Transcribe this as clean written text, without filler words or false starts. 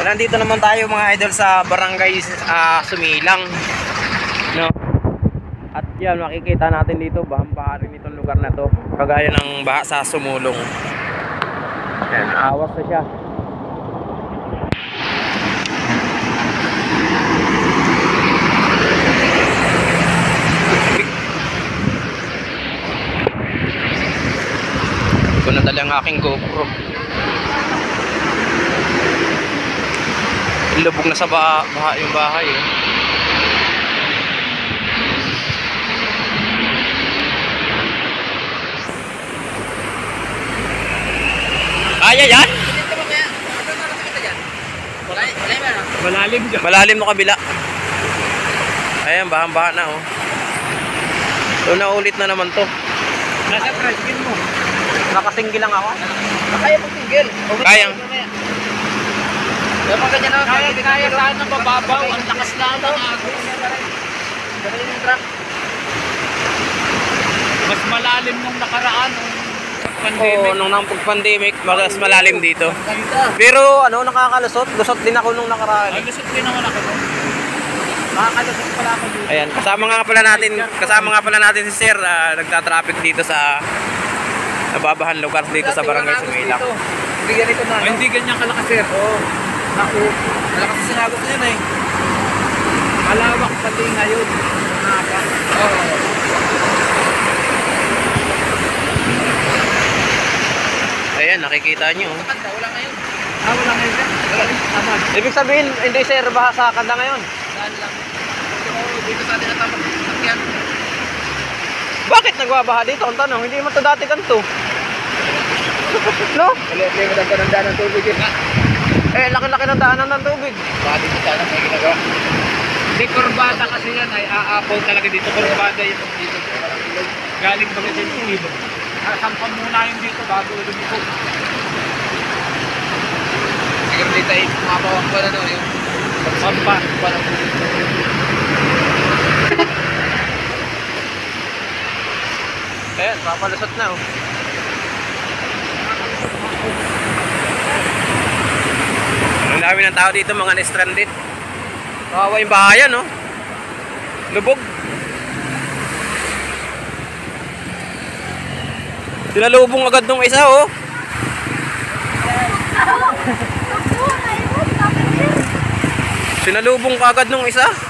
Nandito naman tayo mga idol sa barangay Sumilang, no? At yan, makikita natin dito bahang-baha rin itong lugar na to, kagaya ng baha sa Sumulong. Yan, awas na siya. Hindi ko nadala ang aking GoPro. Lubog na sa baha yung bahay eh. Kaya yan? Malalim dyan. Malalim no kabila. Ayan, bahang-baha na oh. So naulit na naman to. Nasa tricycle mo. Nakasinggil lang ako. Kaya mo single. Kayang. Kaya saan ng bababaw. Ang lakas na ng agos. Mas malalim nung nakaraan. Oo, nung pandemic, mas malalim dito. Pero ano, nakakalusot. Lusot din ako nung nakaraan. Ay, lusot din naman ako. Nakakalusot pala ako dito. Ayan, kasama nga pala natin si Sir, nagta-traffic dito sa nababahan lugar dito sa barangay Sumilang. Hindi ganito na. Hindi ganyan kalakas, sir. Oo. Naku, malakas sinagos niyan eh. Malawak pati ngayon. Oo. Ayan, nakikita nyo. Wala ngayon. Wala ngayon, sir. Wala rin. Tama. Ibig sabihin, hindi sir, baha sa kanda ngayon. Saan lang. Dito sa atin natapos. Sakyan. Bakit nagbabaha dito? Ang tanong, hindi mo to dati kanto. No? Kaliit-liit mo lang ng daan ng tubig eh. Eh, laki-laki ng daanan ng tubig. Baka dito sana may ginagawa. Hindi, kurbada kasi yan ay aapol talaga dito. Kurbada yung dito. Galing ba kasi yung ibon? Sampang muna yung dito bago lumipog. Siguro dito ay mapawak pa na yung sampa. Ayan, papalusot na oh. Ang dami ng tao dito, mga na-stranded. Kawawa yung bahayan, no? Lubog. Sinalubong agad nung isa, oh. Sinalubong ka agad nung isa.